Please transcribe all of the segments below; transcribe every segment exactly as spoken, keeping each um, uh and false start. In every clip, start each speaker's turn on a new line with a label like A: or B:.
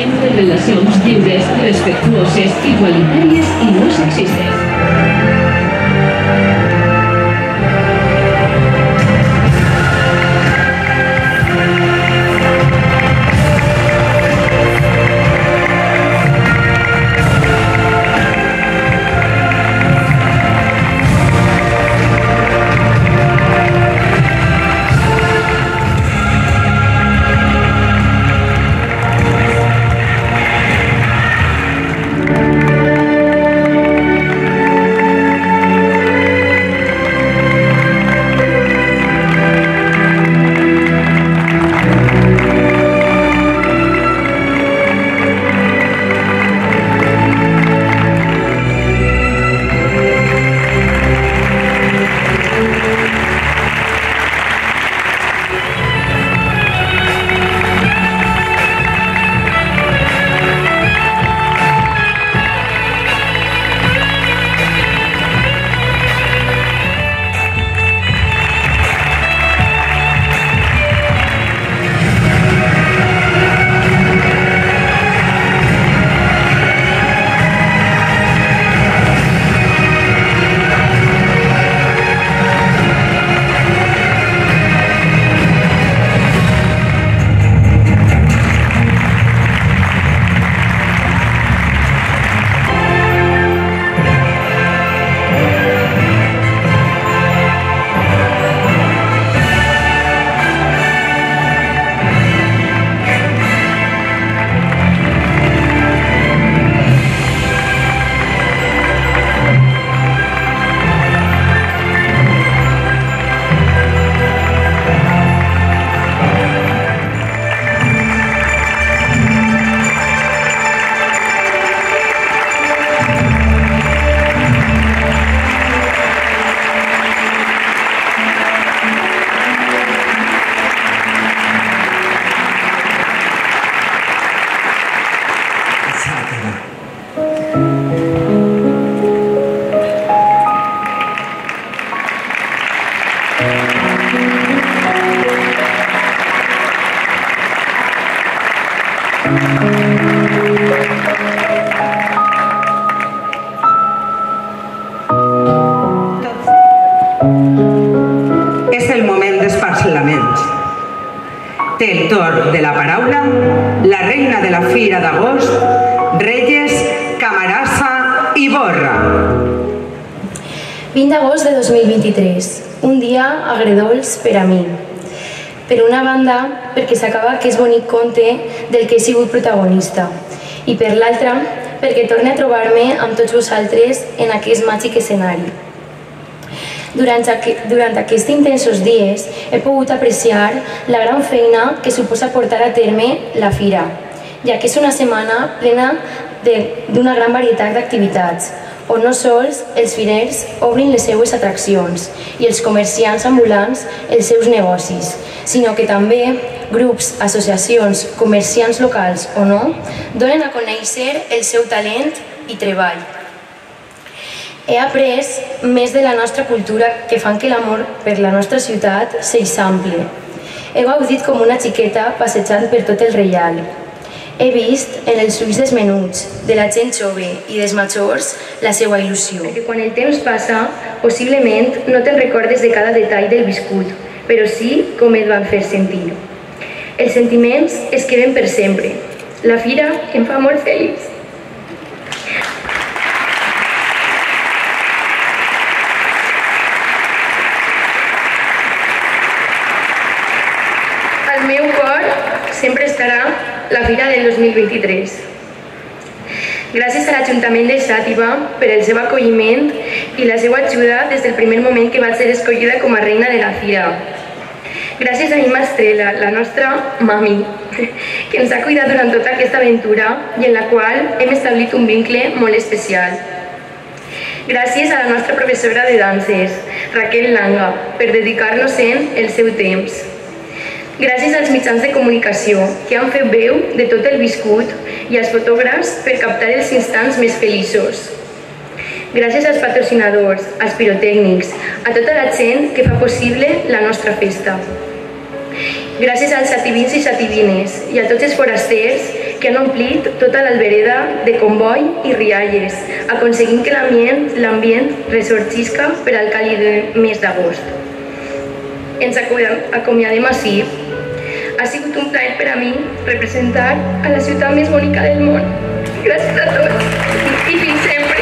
A: sempre relacions lliures, respectuoses, igualitàries i no sexistes.
B: És el moment d'esparcel·laments. Té el torn de la paraula la reina de la Fira d'Agost, Reyes Camarasa i Borra.
C: vint d'agost de dos mil vint-i-tres, un dia agredolç per a mi. Per una banda, perquè s'acaba aquest bonic conte del que he sigut protagonista, i per l'altra, perquè torne a trobar-me amb tots vosaltres en aquest màgic escenari. Durant, durant aquests intensos dies he pogut apreciar la gran feina que suposa portar a terme la Fira, ja que és una setmana plena d'una gran varietat d'activitats, on no sols els firers obrin les seues atraccions i els comerciants ambulants els seus negocis, sinó que també grups, associacions, comerciants locals o no, donen a conèixer el seu talent i treball. He après més de la nostra cultura que fan que l'amor per la nostra ciutat s'eixample. He gaudit com una xiqueta passejant per tot el Reial. He vist en els ulls dels menuts, de la gent jove i dels majors la seva il·lusió. Perquè quan el temps passa, possiblement no te'n recordes de cada detall del viscut, però sí com et van fer sentir. Els sentiments es queden per sempre. La Fira em fa molt feliç. Al meu cor sempre estarà la Fira del dos mil vint-i-tres. Gràcies a l'Ajuntament de Xàtiva per el seu acolliment i la seva ajuda des del primer moment que vaig ser escollida com a reina de la Fira. Gràcies a mi Estrela, la nostra mami, que ens ha cuidat durant tota aquesta aventura i en la qual hem establit un vincle molt especial. Gràcies a la nostra professora de danses, Raquel Langa, per dedicar-nos-en el seu temps. Gràcies als mitjans de comunicació que han fet veu de tot el viscut i als fotògrafs per captar els instants més feliços. Gràcies als patrocinadors, als pirotècnics, a tota la gent que fa possible la nostra festa. Gràcies als xativins i xativines i a tots els forasters que han omplit tota l'albereda de comboi i rialles, aconseguint que l'ambient ressorgisca per al càlid mes d'agost. Ens acomiadem així. Ha sigut un plaer per a mi representar a la ciutat més bonica del món. Gràcies a tots i fins sempre.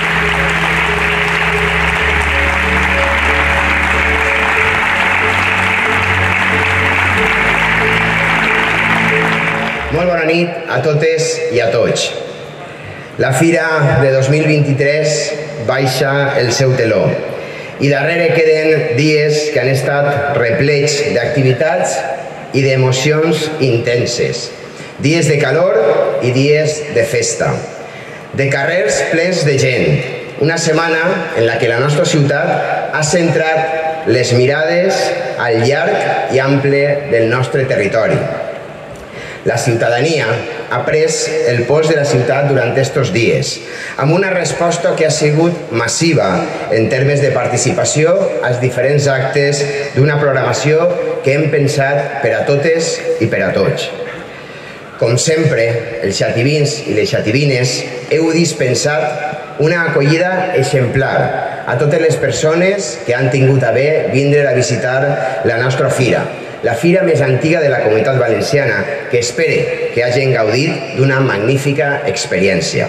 D: Molt bona nit a totes i a tots. La Fira de dos mil vint-i-tres baixa el seu teló i darrere queden dies que han estat replets d'activitats i d'emocions intenses. Dies de calor i dies de festa. De carrers plens de gent. Una setmana en la que la nostra ciutat ha centrat les mirades al llarg i ample del nostre territori. La ciutadania ha pres el pols de la ciutat durant aquests dies, amb una resposta que ha sigut massiva en termes de participació als diferents actes d'una programació que hem pensat per a totes i per a tots. Com sempre, els xativins i les xativines heu dispensat una acollida exemplar a totes les persones que han tingut a bé vindre a visitar la nostra fira, la fira més antiga de la Comunitat Valenciana, que espere que hagin gaudit d'una magnífica experiència.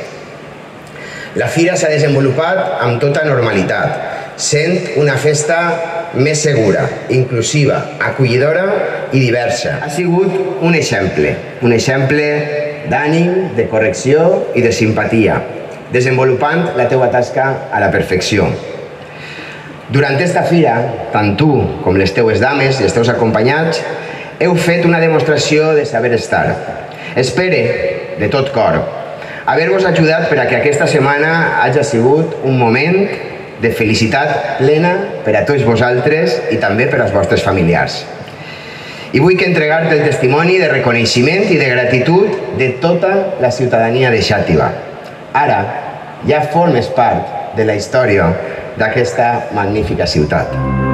D: La fira s'ha desenvolupat amb tota normalitat, sent una festa més segura, inclusiva, acollidora i diversa. Ha sigut un exemple, un exemple d'ànim, de correcció i de simpatia, desenvolupant la teua tasca a la perfecció. Durant aquesta fira, tant tu com les teues dames i els teus acompanyats heu fet una demostració de saber estar. Espere, de tot cor, haver-vos ajudat per a que aquesta setmana hagi sigut un moment de felicitat plena per a tots vosaltres i també per als vostres familiars. I vull que entregar-te el testimoni de reconeixement i de gratitud de tota la ciutadania de Xàtiva. Ara ja formes part de la història d'aquesta magnífica ciutat.